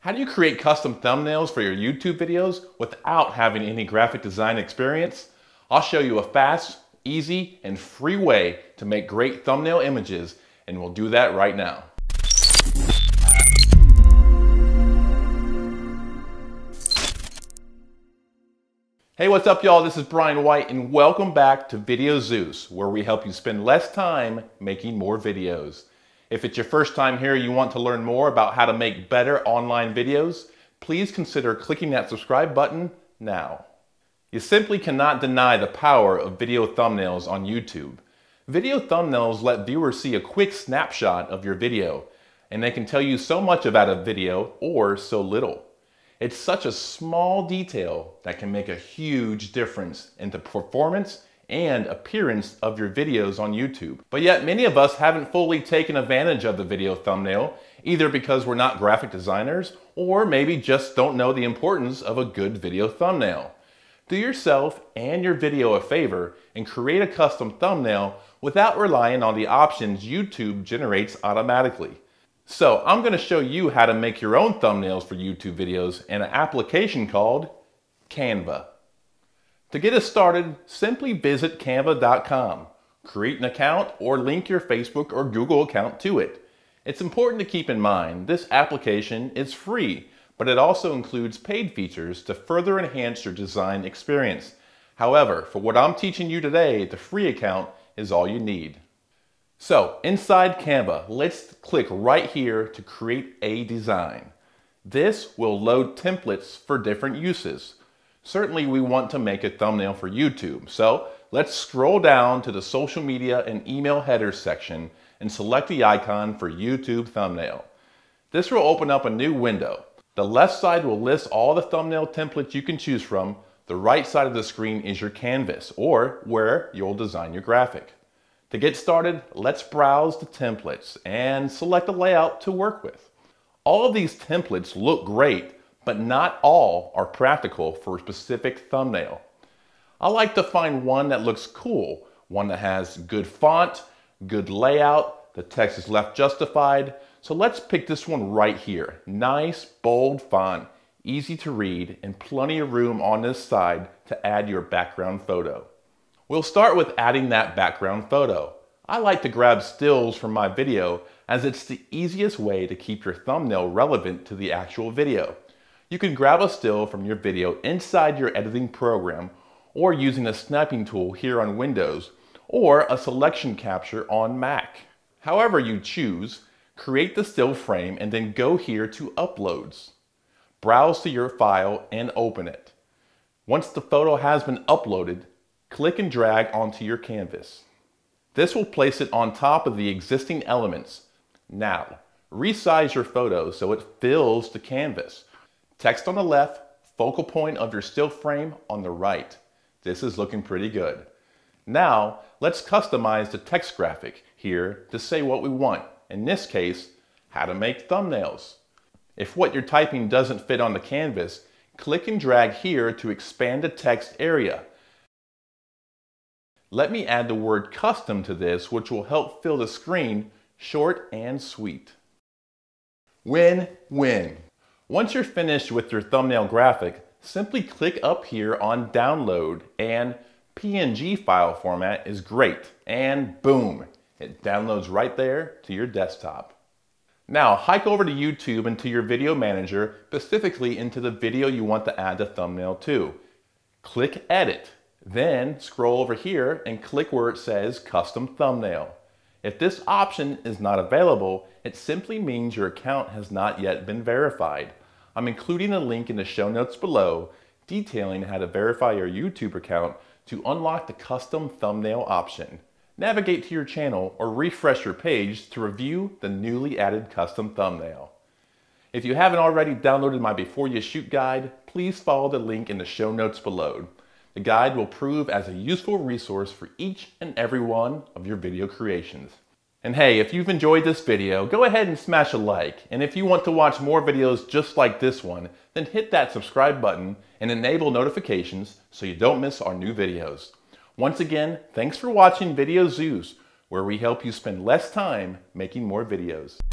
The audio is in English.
How do you create custom thumbnails for your YouTube videos without having any graphic design experience? I'll show you a fast, easy, and free way to make great thumbnail images, and we'll do that right now. Hey, what's up y'all? This is Brian White and welcome back to VideoZeus, where we help you spend less time making more videos. If it's your first time here and you want to learn more about how to make better online videos, please consider clicking that subscribe button now. You simply cannot deny the power of video thumbnails on YouTube. Video thumbnails let viewers see a quick snapshot of your video, and they can tell you so much about a video or so little. It's such a small detail that can make a huge difference in the performance and appearance of your videos on YouTube. But yet many of us haven't fully taken advantage of the video thumbnail, either because we're not graphic designers or maybe just don't know the importance of a good video thumbnail. Do yourself and your video a favor and create a custom thumbnail without relying on the options YouTube generates automatically. So I'm going to show you how to make your own thumbnails for YouTube videos in an application called Canva. To get us started, simply visit canva.com, create an account, or link your Facebook or Google account to it. It's important to keep in mind this application is free, but it also includes paid features to further enhance your design experience. However, for what I'm teaching you today, the free account is all you need. So inside Canva, let's click right here to create a design. This will load templates for different uses. Certainly we want to make a thumbnail for YouTube, so let's scroll down to the social media and email headers section and select the icon for YouTube thumbnail. This will open up a new window. The left side will list all the thumbnail templates you can choose from. The right side of the screen is your canvas, or where you'll design your graphic. To get started, let's browse the templates and select a layout to work with. All of these templates look great, but not all are practical for a specific thumbnail. I like to find one that looks cool, one that has good font, good layout, the text is left justified. So let's pick this one right here. Nice, bold font, easy to read, and plenty of room on this side to add your background photo. We'll start with adding that background photo. I like to grab stills from my video as it's the easiest way to keep your thumbnail relevant to the actual video. You can grab a still from your video inside your editing program, or using a snapping tool here on Windows, or a selection capture on Mac. However you choose, create the still frame and then go here to Uploads. Browse to your file and open it. Once the photo has been uploaded, click and drag onto your canvas. This will place it on top of the existing elements. Now, resize your photo so it fills the canvas. Text on the left, focal point of your still frame on the right. This is looking pretty good. Now, let's customize the text graphic here to say what we want. In this case, how to make thumbnails. If what you're typing doesn't fit on the canvas, click and drag here to expand the text area. Let me add the word custom to this, which will help fill the screen short and sweet. Win-win. Once you're finished with your thumbnail graphic, simply click up here on download, and PNG file format is great, and boom, it downloads right there to your desktop. Now hike over to YouTube and to your video manager, specifically into the video you want to add the thumbnail to. Click edit, then scroll over here and click where it says custom thumbnail. If this option is not available, it simply means your account has not yet been verified. I'm including a link in the show notes below detailing how to verify your YouTube account to unlock the custom thumbnail option. Navigate to your channel or refresh your page to review the newly added custom thumbnail. If you haven't already downloaded my Before You Shoot guide, please follow the link in the show notes below. The guide will prove as a useful resource for each and every one of your video creations. And hey, if you've enjoyed this video, go ahead and smash a like. And if you want to watch more videos just like this one, then hit that subscribe button and enable notifications so you don't miss our new videos. Once again, thanks for watching VideoZeus, where we help you spend less time making more videos.